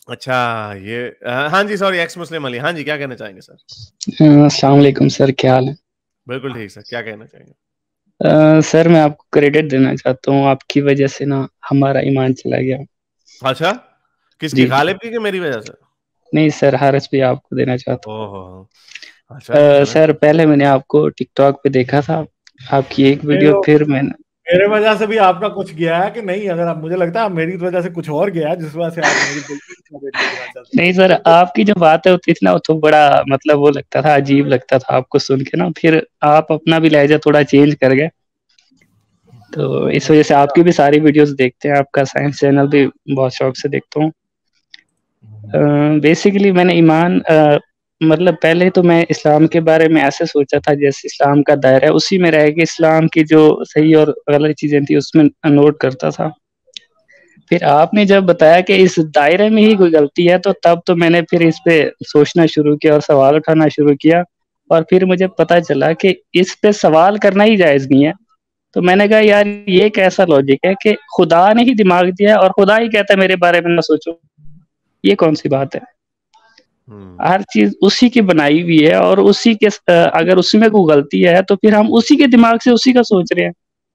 अच्छा, ये हाँ जी, सॉरी, एक्स मुस्लिम अली, हाँ जी, क्या कहना चाहेंगे सर? अस्सलाम वालेकुम सर, क्या हाल है? बिल्कुल ठीक सर, क्या कहना चाहेंगे? सर मैं आपको क्रेडिट देना चाहता हूँ, आपकी वजह से ना हमारा ईमान चला गया। अच्छा, किसकी, जी जी। गालिब की कि मेरी वजह से? नहीं सर, हारिस भी आपको देना चाहता ओहो, अच्छा हूँ। चलें। सर पहले मैंने आपको टिकटॉक पे देखा था, आपकी एक नहीं वीडियो, तो फिर मैंने। मेरे वजह से भी आपका कुछ गया है कि नहीं? अगर आप, मुझे लगता है मेरी वजह से कुछ और गया है जिस वजह से आप मेरी क्रेडिट देना चाहते नहीं सर, आपकी जो बात है होती थी ना, वो तो बड़ा मतलब वो लगता था, अजीब लगता था आपको सुन के ना, फिर आप अपना भी लहजा थोड़ा चेंज कर गए। तो इस हैं। वजह से आपकी भी सारी वीडियोस देखते हैं, आपका साइंस चैनल भी बहुत शौक से देखता हूँ। बेसिकली मैंने ईमान मतलब पहले तो मैं इस्लाम के बारे में ऐसे सोचा था जैसे इस्लाम का दायरा है उसी में रह के इस्लाम की जो सही और गलत चीजें थी उसमें नोट करता था। फिर आपने जब बताया कि इस दायरे में ही कोई गलती है, तो तब तो मैंने फिर इस पे सोचना शुरू किया और सवाल उठाना शुरू किया। और फिर मुझे पता चला कि इस पे सवाल करना ही जायज नहीं है। तो मैंने कहा यार, ये कैसा लॉजिक है कि खुदा ने ही दिमाग दिया है और खुदा ही कहता है मेरे बारे में ना सोचो, ये कौन सी बात है? हर चीज उसी की बनाई हुई है और उसी के अगर उसमें कोई गलती है तो फिर हम उसी के दिमाग से उसी का सोच रहे हैं।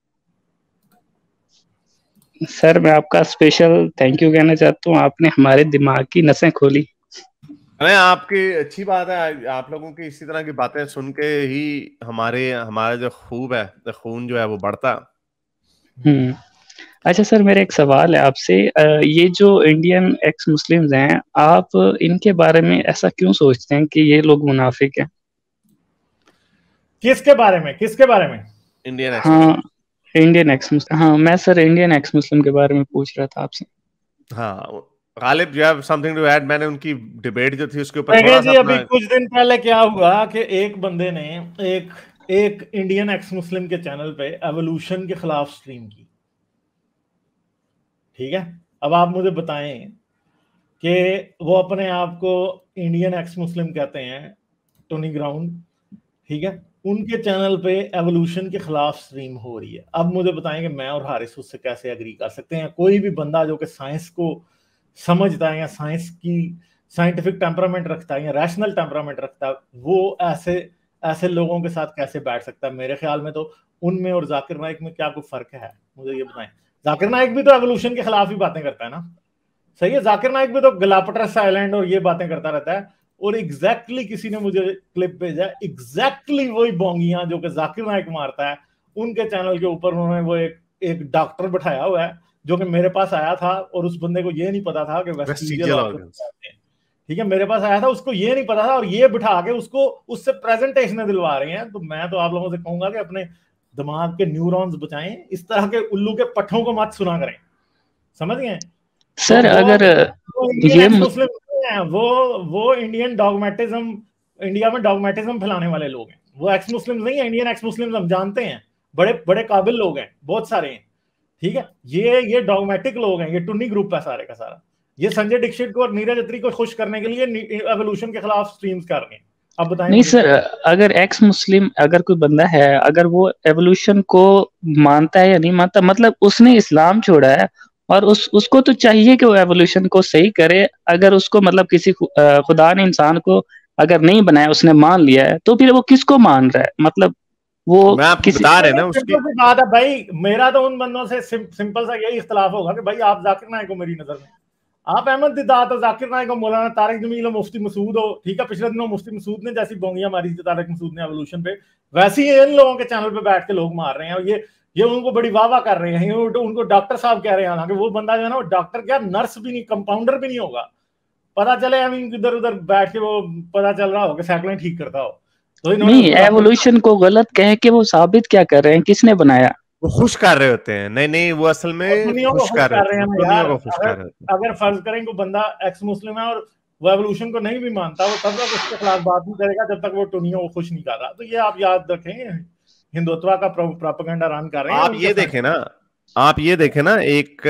सर मैं आपका स्पेशल थैंक यू कहना चाहता हूँ, आपने हमारे दिमाग की नसें खोली। मैं आपकी अच्छी बात है, आप लोगों की इसी तरह की बातें सुन के ही हमारा जो खूब है, जो खून जो है वो बढ़ता। हम्म। अच्छा सर, मेरा एक सवाल है आपसे। ये जो इंडियन एक्स मुस्लिम्स हैं, आप इनके बारे में ऐसा क्यों सोचते हैं कि ये लोग मुनाफिक हैं? किसके बारे में, किसके बारे में? इंडियन एक्स हाँ, मुस्लिम। इंडियन एक्स मुस्लिम, हाँ मैं सर इंडियन एक्स मुस्लिम के बारे में पूछ रहा था आपसे। हाँ, Ghalib, you have something to add? मैंने उनकी डिबेट जो थी उसके ऊपर देखें थोड़ा सा जी, अभी अपना। कुछ दिन पहले क्या हुआ कि एक बंदे ने एक एक इंडियन एक्स मुस्लिम के चैनल पे एवोल्यूशन के खिलाफ स्ट्रीम की। ठीक है, अब आप मुझे बताएं कि वो अपने आप को इंडियन एक्स मुस्लिम कहते हैं, टोनी ग्राउंड, ठीक है, उनके चैनल पे एवोल्यूशन के खिलाफ स्ट्रीम हो रही है। अब मुझे बताएं कि मैं और हारिस उससे कैसे एग्री कर सकते हैं? कोई भी बंदा जो कि साइंस को समझता है या साइंस की साइंटिफिक टेम्परामेंट रखता है या रैशनल टेम्परामेंट रखता है, वो ऐसे ऐसे लोगों के साथ कैसे बैठ सकता है? मेरे ख्याल में तो उनमें और जाकिर नाइक में क्या कोई फर्क है? मुझे ये बताएं। जाकिर नाइक भी तो एवोल्यूशन के खिलाफ ही बातें करता है ना? सही है, जाकिर नाइक भी तो गलापटस आइलैंड और ये बातें करता रहता है। और एग्जैक्टली किसी ने मुझे क्लिप भेजा, एग्जैक्टली वही बोंगियां जो कि जाकिर नाइक मारता है, उनके चैनल के ऊपर उन्होंने वो एक डॉक्टर बैठाया हुआ है जो कि मेरे पास आया था और उस बंदे को ये नहीं पता था कि वेस्टिजियल वेस्टिजियल ऑर्गन ऑर्गन्स। कहते हैं। ठीक है, मेरे पास आया था, उसको ये नहीं पता था, और ये बिठा के उसको उससे प्रेजेंटेशन दिलवा रहे हैं। तो मैं तो आप लोगों से कहूंगा कि अपने दिमाग के न्यूरॉन्स बचाएं, इस तरह के उल्लू के पट्ठों को मत सुना करें। समझ गए? तो सर अगर वो इंडियन ये एक्स मुस्लिम नहीं है, वो इंडियन डॉगमेटिज्म, इंडिया में डॉगमेटिज्म फैलाने वाले लोग हैं। वो एक्स मुस्लिम नहीं है, इंडियन एक्स मुस्लिम हम जानते हैं, बड़े बड़े काबिल लोग हैं, बहुत सारे हैं। ठीक है, ये डॉगमेटिक लोग हैं, ये टुन्नी ग्रुप है सारे का सारा। ये संजय दीक्षित को और नीरज अत्री को खुश करने के लिए एवोल्यूशन के खिलाफ स्ट्रीम्स कर रहे हैं। अब बताएं नहीं मुझे। सर, अगर एक्स मुस्लिम अगर कोई बंदा है, अगर वो एवोल्यूशन को मानता है या नहीं मानता, मतलब उसने इस्लाम छोड़ा है और उसको तो चाहिए कि वो एवोल्यूशन को सही करे। अगर उसको मतलब किसी खुदा ने इंसान को अगर नहीं बनाया, उसने मान लिया है, तो फिर वो किसको मान रहा है? मतलब वो मैं आपको किसी। बता रहे ना उसकी। सिंपल सी बात है भाई, मेरा तो उन बंदों से सिंपल सा यही इख्तलाफ होगा कि भाई आप जाकिर नाइक हो मेरी नजर में, आप अहमद दिदात हो, जाकिर नाइक हो, मौलाना तारिक जमील हो, मुफ्ती मसूद हो। ठीक है, पिछले दिनों मुफ्ती मसूद ने जैसी बोंगियां मारी थी तारिक मसूद ने एवोल्यूशन पे, वैसे ही इन लोगों के चैनल पे बैठ के लोग मार रहे हैं। और ये उनको बड़ी वाह वाह कर रहे हैं, उनको डॉक्टर साहब कह रहे हैं। हालांकि वो बंदा जो है ना, वो डॉक्टर क्या, नर्स भी नहीं, कंपाउंडर भी नहीं होगा। पता चले हम इधर उधर बैठ के वो पता चल रहा हो कि साइकिलें ठीक करता हो, तो इन्होंने नहीं, उसको डॉक्टर। एवोल्यूशन को गलत कह के वो साबित क्या कर रहे हैं, किसने बनाया? वो खुश कर रहे होते हैं, नहीं नहीं, वो असल में दुनिया को खुश खुश कर रहे कर होते रहे हैं, हैं ना दुनिया यार। को खुश कर अगर रहे होते हैं। अगर फर्ज करें को बंदा एक्स मुस्लिम है और वो एवोल्यूशन को नहीं भी मानता, वो तब तक उसके खिलाफ बात नहीं करेगा जब तक वो दुनिया को खुश नहीं कर रहा। तो ये आप याद रखें, हिंदुत्व का प्रोपेगेंडा रन कर रहे हैं आप उनके ये फ्रेंड। देखें ना, आप ये देखें ना, एक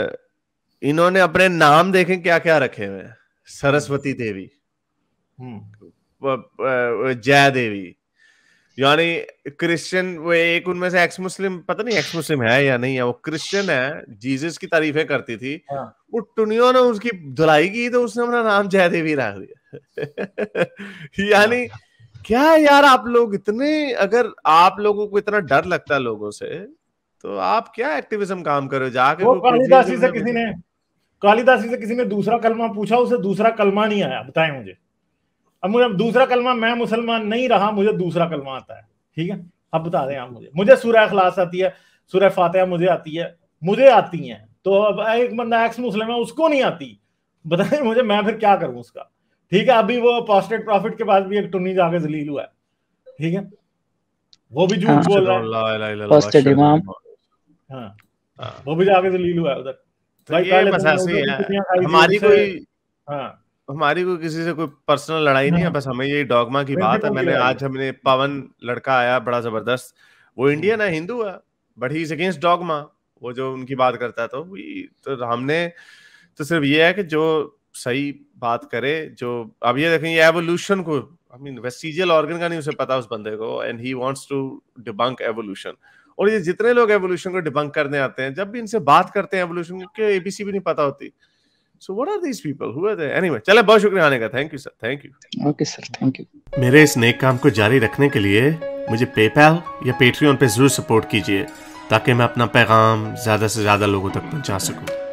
इन्होंने अपने नाम देखें क्या क्या रखे हुए हैं। सरस्वती देवी, हम्म। जया देवी, यानी क्रिश्चियन, वो एक उनमें से एक्स मुस्लिम, पता नहीं एक्स मुस्लिम है या नहीं है, वो क्रिश्चियन है, जीसस की तारीफें करती थी। हाँ। वो टुनियो ने उसकी धुलाई की तो उसने अपना नाम जयदेवी रख दिया। यानी क्या यार, आप लोग इतने, अगर आप लोगों को इतना डर लगता है लोगों से, तो आप क्या एक्टिविज्म काम करो जाके? वो कालिदासी से किसी ने दूसरा कलमा पूछा, उसे दूसरा कलमा नहीं आया, बताएं मुझे। अब मुझे दूसरा कलमा, मैं मुसलमान नहीं रहा, मुझे दूसरा कलमा आता है, ठीक है? अब बता दें आप मुझे सूरह इखलास आती है, सूरह फातिहा मुझे आती है, मुझे आती है, तो अब एक बंदा एक्स मुस्लिम है, उसको नहीं आती, बताएं मुझे, मैं फिर क्या करूं उसका? ठीक है, अभी वो अपोस्टेट प्रॉफिट के पास भी एक टुन्नी जाके जलील हुआ है, ठीक है, वो भी झूठ बोल रहा है, हाँ, वो भी जाके जलील हुआ है उधर। भाई ये बस ऐसे ही है, हमारी कोई किसी से कोई पर्सनल लड़ाई नहीं है, बस हमें ये डॉगमा की बात है। मैंने आज, हमने पवन लड़का आया बड़ा जबरदस्त, वो इंडियन है, हिंदू है, but he is against dogma, वो जो उनकी बात करता है। तो हमने तो सिर्फ ये है कि जो सही बात करे, जो अब ये देखें, ये एवोल्यूशन को, आई मीन वेस्टिजियल ऑर्गन का नहीं उसे पता उस बंदे को, and he wants to debunk evolution. और ये जितने लोग एवोल्यूशन को डिबंक करने आते हैं, जब भी इनसे बात करते हैं एवोल्यूशन के, एबीसी भी नहीं पता होती। So what are these people? Who are they? Anyway, चले, बहुत शुक्रिया आने का। Thank you sir, thank you. Okay sir, thank you. मेरे इस नेक काम को जारी रखने के लिए मुझे पेपैल या पेट्रियन पे जरूर सपोर्ट कीजिए, ताकि मैं अपना पैगाम ज्यादा से ज्यादा लोगों तक पहुंचा सकूं।